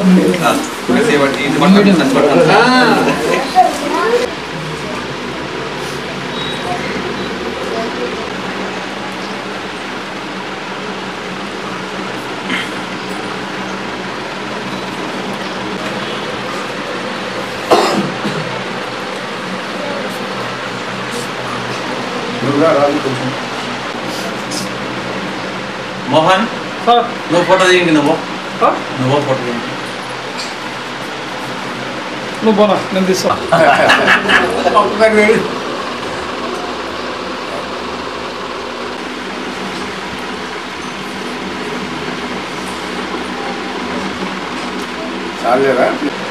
Mohan no photo दिएंगे no photo दिएंगे no बोला नंदी सो चालेगा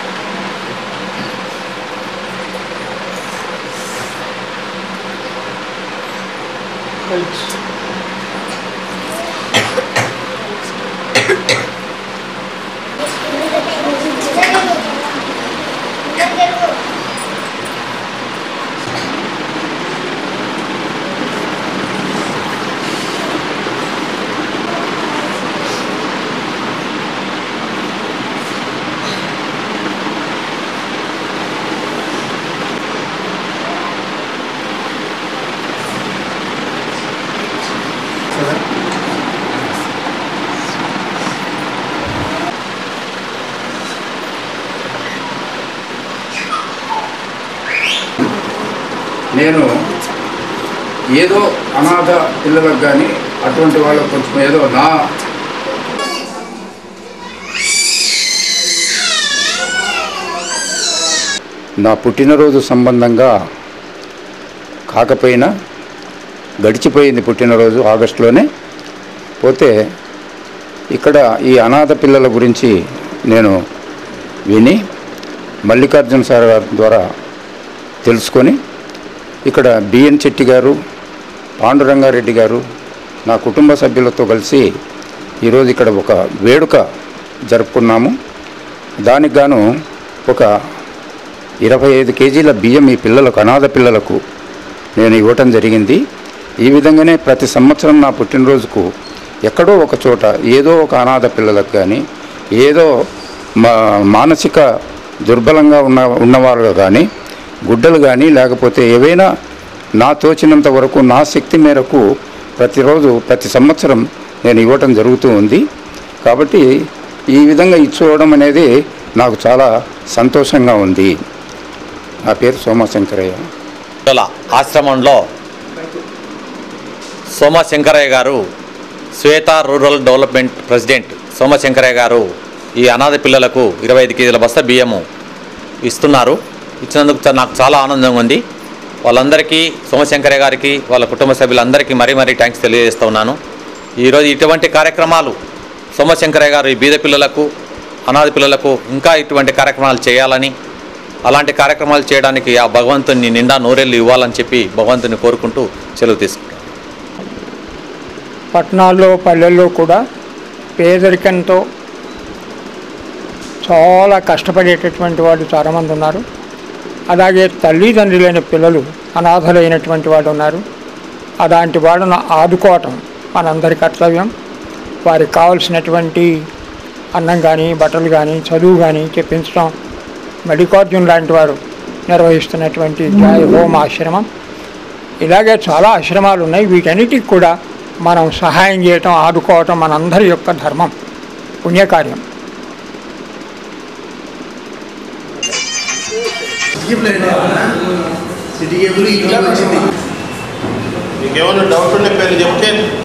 నేను ఏదో అనాథ పిల్లలకు కానీ అటువంటి వాళ్ళకు కొంచెం ఏదో నా పుట్టినరోజు సంబంధంగా కాకపోయినా గడిచిపోయింది పుట్టినరోజు ఆగస్టులోనే పోతే ఇక్కడ ఈ అనాథ పిల్లల గురించి నేను విని మల్లికార్జున సార్ గారి ద్వారా తెలుసుకొని ఇక్కడ బిఎన్ చెట్టి గారు పాండురంగారెడ్డి గారు నా కుటుంబ సభ్యులతో కలిసి ఈరోజు ఇక్కడ ఒక వేడుక జరుపుకున్నాము. దానికి గాను ఒక 25 కేజీల బియ్యం ఈ పిల్లలకు అనాథ పిల్లలకు నేను ఇవ్వటం జరిగింది. ఈ విధంగానే ప్రతి సంవత్సరం నా పుట్టినరోజుకు ఎక్కడో ఒక చోట ఏదో ఒక అనాథ పిల్లలకు కానీ ఏదో మానసిక దుర్బలంగా ఉన్నవారు కానీ గుడ్డలు కానీ లేకపోతే ఏవైనా నా తోచినంత వరకు నా శక్తి మేరకు ప్రతిరోజు ప్రతి సంవత్సరం నేను ఇవ్వటం జరుగుతూ ఉంది. కాబట్టి ఈ విధంగా ఇచ్చుకోవడం అనేది నాకు చాలా సంతోషంగా ఉంది. నా పేరు సోమశంకరయ్య. ఆశ్రమంలో Somashankaraiah garu Shweta rural development president Somashankaraiah garu ఈ అనాథ పిల్లలకు 25 కేజీల బస్తా బియ్యము ఇస్తున్నారు. ఇచ్చినందుకు నాకు చాలా ఆనందంగా ఉంది. వాళ్ళందరికీ సోమశంకరయ్య గారికి వాళ్ళ కుటుంబ సభ్యులందరికీ మరీ థ్యాంక్స్ తెలియజేస్తూ ఉన్నాను. ఈరోజు ఇటువంటి కార్యక్రమాలు సోమశంకరయ్య గారు ఈ బీద పిల్లలకు అనాథ పిల్లలకు ఇంకా ఇటువంటి కార్యక్రమాలు చేయాలని అలాంటి కార్యక్రమాలు చేయడానికి ఆ భగవంతుని నిండా నూరేళ్ళు ఇవ్వాలని చెప్పి భగవంతుని కోరుకుంటూ సెలవు తీసుకుంటాను. పట్టణాల్లో పల్లెల్లో కూడా పేదరికంతో చాలా కష్టపడేటటువంటి వాళ్ళు చాలామంది ఉన్నారు. అలాగే తల్లిదండ్రులైన పిల్లలు అనాథలైనటువంటి వాళ్ళు ఉన్నారు. అలాంటి వాళ్ళను ఆదుకోవటం మనందరి కర్తవ్యం. వారికి కావలసినటువంటి అన్నం కానీ బట్టలు కానీ చదువు కానీ చెప్పించడం మల్లికార్జున్ లాంటి వారు నిర్వహిస్తున్నటువంటి జాయ్ హోమ్ ఆశ్రమం, ఇలాగే చాలా ఆశ్రమాలు ఉన్నాయి. వీటన్నిటికి కూడా మనం సహాయం చేయటం ఆదుకోవటం మనందరి యొక్క ధర్మం, పుణ్యకార్యం. మీకేమన్నా డౌట్ ఉండే పేరు చెప్తే